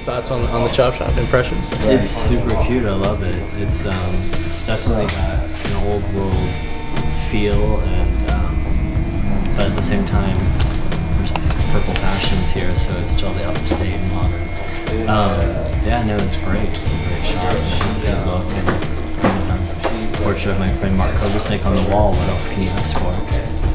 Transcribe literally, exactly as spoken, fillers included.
thoughts on on the chop shop? Impressions? It's super cute. I love it. It's um, it's definitely got an old world feel, and um, but at the same time, there's purple passions here, so it's totally up to date and modern. Um, yeah, no, it's great. It's a great shot. It has a good look, and it has a portrait of my friend Mark Coversnake on the wall. What else can you ask for?